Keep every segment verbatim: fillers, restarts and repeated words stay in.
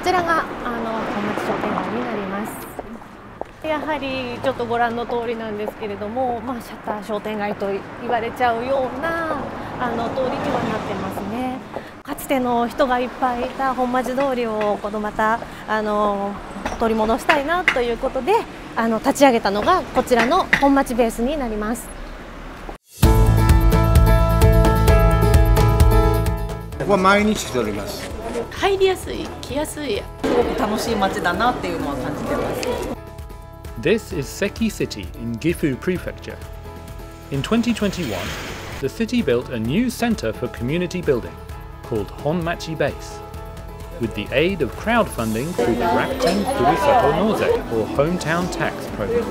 ちらがあの本町商店街になります。やはりちょっとご覧の通りなんですけれども、まあ、シャッター商店街と言われちゃうようなあの通りにはなってますね。かつての人がいっぱいいた本町通りをこのまたあの取り戻したいなということであの立ち上げたのがこちらの本町ベースになります。 ここは毎日来ております。 入りやすい、来やすい、すごく楽しい街だなっていうのは感じてます。 This is Seki City in Gifu Prefecture. In twenty twenty-one, the city built a new centre for community building called Honmachi Base, with the aid of crowdfunding through the Rakuten Furusato Noze or Hometown Tax Program.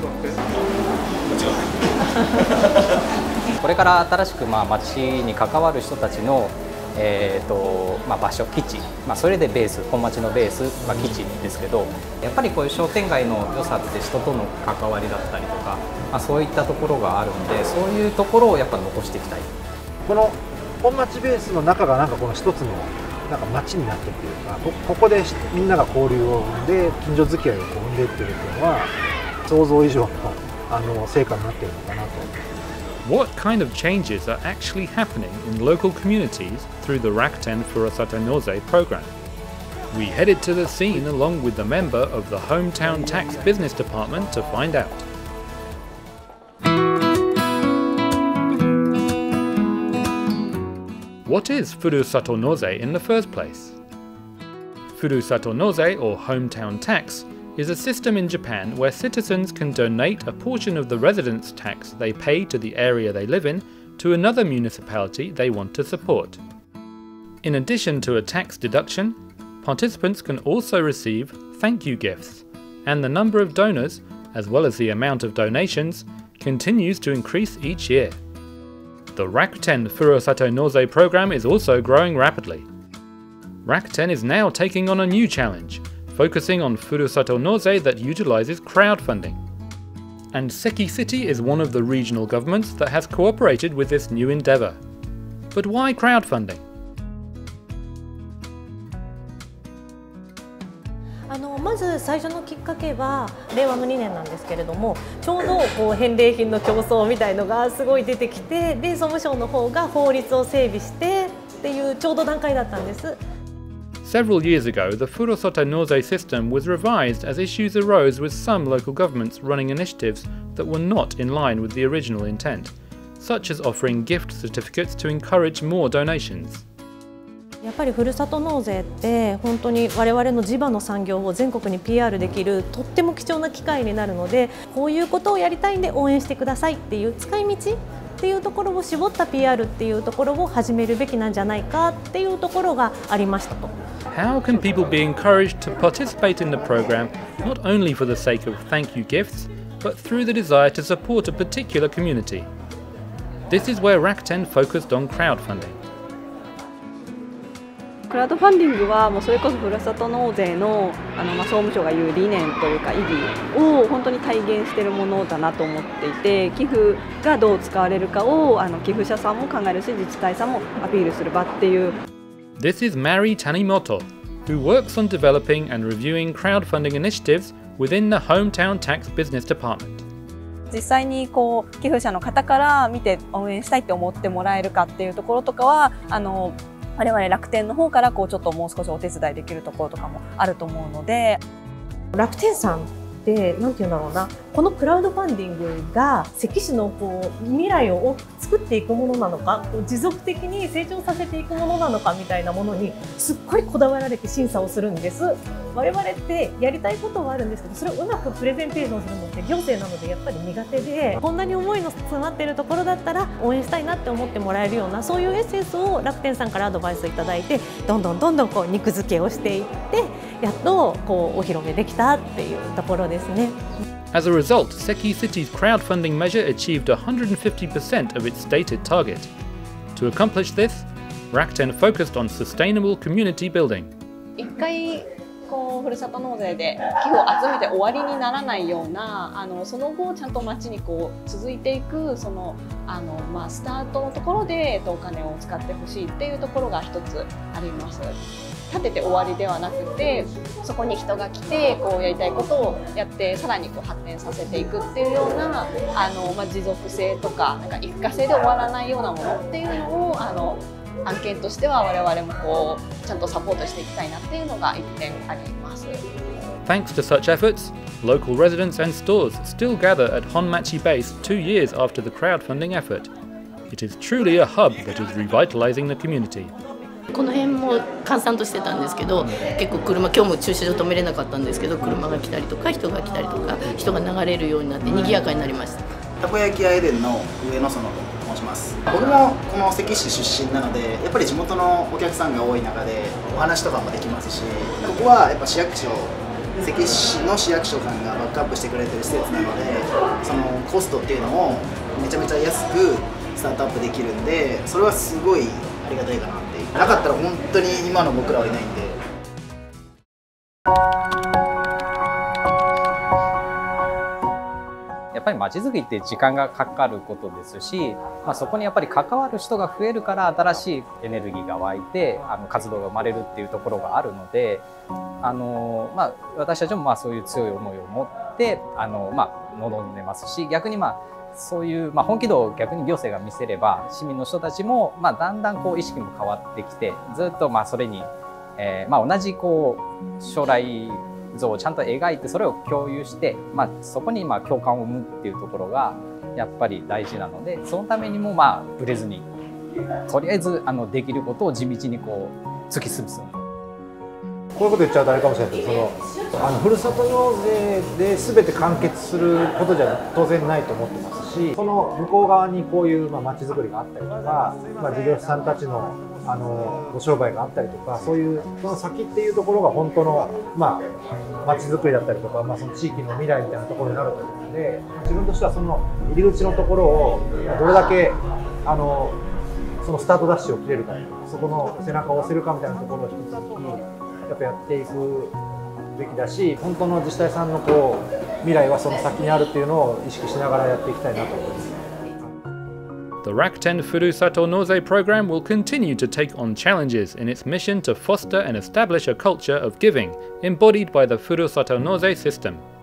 これから新しくまあ町に関わる人たちのえーとまあ、場所、基地、まあ、それでベース、本町のベース、まあ、基地ですけど、やっぱりこういう商店街の良さって人との関わりだったりとか、まあ、そういったところがあるんで、そういうところをやっぱ残していきたい。 この本町ベースの中がなんかこの一つのなんか町になってるというか、こ, ここでみんなが交流を生んで近所付き合いをこう生んでいってるっていうのは想像以上のあの成果になっているのかなと。 What kind of changes are actually happening in local communities through the Rakuten Furusato Noze program? We headed to the scene along with the member of the Hometown Tax Business Department to find out. What is Furusato Noze in the first place? Furusato Noze, or Hometown Tax, is a system in Japan where citizens can donate a portion of the residence tax they pay to the area they live in to another municipality they want to support. In addition to a tax deduction, participants can also receive thank you gifts, and the number of donors, as well as the amount of donations, continues to increase each year. The Rakuten Furusato Noze program is also growing rapidly. Rakuten is now taking on a new challenge, focusing on Furusato Noze that utilizes crowdfunding. And Seki City is one of the regional governments that has cooperated with this new endeavor. But why crowdfunding? あのまず最初のきっかけはれいわのにねんなんですけれども、ちょうどこう返礼品の競争みたいのがすごい出てきて、で総務省の方が法律を整備してっていうちょうど段階だったんです。 Several years ago, the Furusato Noze system was revised as issues arose with some local governments running initiatives that were not in line with the original intent, such as offering gift certificates to encourage more donations. やっぱりふるさと納税って本当に我々の地場の産業を全国に ピーアール できるとっても貴重な機会になるので、こういうことをやりたいんで応援してくださいっていう使い道っていうところを絞った ピーアール っていうところを始めるべきなんじゃないかっていうところがありましたと。 How can people be encouraged to participate in the program not only for the sake of thank you gifts, but through the desire to support a particular community? This is where Rakuten focused on crowdfunding. クラウドファンディングはもうそれこそふるさと納税のあの、まあ、総務省が言う理念というか意義を本当に体現しているものだなと思っていて、寄付がどう使われるかをあの寄付者さんも考えるし、自治体さんもアピールする場っていう。 This is Mari Tanimoto, who works on developing and reviewing crowdfunding initiatives within the Hometown Tax Business Department. 実際にこう寄付者の方から見て応援したいって思ってもらえるかっていうところとかは、あの我々楽天の方からこうちょっともう少しお手伝いできるところとかもあると思うので、 楽天さんってなんていうんだろうな、このクラウドファンディングが関市のこう未来を作っていくものなのか、持続的に成長させていくものなのかみたいなものにすっごいこだわられて審査をするんです。我々ってやりたいことはあるんですけど、それをうまくプレゼンテーションするのって行政なのでやっぱり苦手で、こんなに思いの詰まっているところだったら応援したいなって思ってもらえるような、そういうエッセンスを楽天さんからアドバイスいただいて、どんどんどんどんこう肉付けをしていって、やっとこうお披露目できたっていうところですね。 As a result, Seki City's crowdfunding measure achieved one hundred fifty percent of its stated target. To accomplish this, Rakuten focused on sustainable community building. 一回このふるさと納税で寄付を集めて終わりにならないようなあのその後ちゃんと町にこう続いていくそのあの、まあ、スタートのところで、えっと、お金を使ってほしいっていうところが一つあります。立てて終わりではなくてそこに人が来てこうやりたいことをやってさらにこう発展させていくっていうようなあの、まあ、持続性とか、なんか一過性で終わらないようなものっていうのをあの案件としては我々もこうちゃんとサポートしていきたいなっていうのが一点あります。 Thanks to such efforts, local residents and stores still gather at Honmachi Base two years after the crowdfunding effort. It is truly a hub that is revitalizing the community. この辺も閑散としてたんですけど、結構車、今日も駐車場止めれなかったんですけど、車が来たりとか人が来たりとか人が流れるようになって賑やかになりました。 たこ焼き屋エデンの上野園と申します。僕もこの関市出身なので、やっぱり地元のお客さんが多い中でお話とかもできますし、ここはやっぱ市役所、関市の市役所さんがバックアップしてくれてる施設なので、そのコストっていうのをめちゃめちゃ安くスタートアップできるんで、それはすごいありがたいかなって。なかったら本当に今の僕らはいないんで。 やっぱりまちづくりって時間がかかることですし、まあ、そこにやっぱり関わる人が増えるから新しいエネルギーが湧いてあの活動が生まれるっていうところがあるので、あの、まあ、私たちもまあそういう強い思いを持ってあの、まあ、望んでますし、逆にまあそういう、まあ、本気度を逆に行政が見せれば市民の人たちも、まあ、だんだんこう意識も変わってきて、ずっとまあそれに、えーまあ、同じこう将来像をちゃんと描いてそれを共有して、まあ、そこにまあ共感を生むっていうところがやっぱり大事なので、そのためにもまあブレずにとりあえずあのできることを地道にこう突き進む。 こういうこと言っちゃうとあれかもしれないけど、そのあのふるさと納税で全て完結することじゃ当然ないと思ってますし、その向こう側にこういうまあ街づくりがあったりとか、まあ、事業者さんたちのあのご商売があったりとか、そういうその先っていうところが本当のまあ街づくりだったりとか、まあ、その地域の未来みたいなところになると思うので、自分としてはその入り口のところをどれだけあのそのスタートダッシュを切れるか、そこの背中を押せるかみたいなところを引き続きやっぱやっていくべきだし、本当の自治体さんのこう未来はその先にあるっていうのを意識しながらやっていきたいなと思います。 The Rakuten Furusato Noze program will continue to take on challenges in its mission to foster and establish a culture of giving embodied by the Furusato Noze system.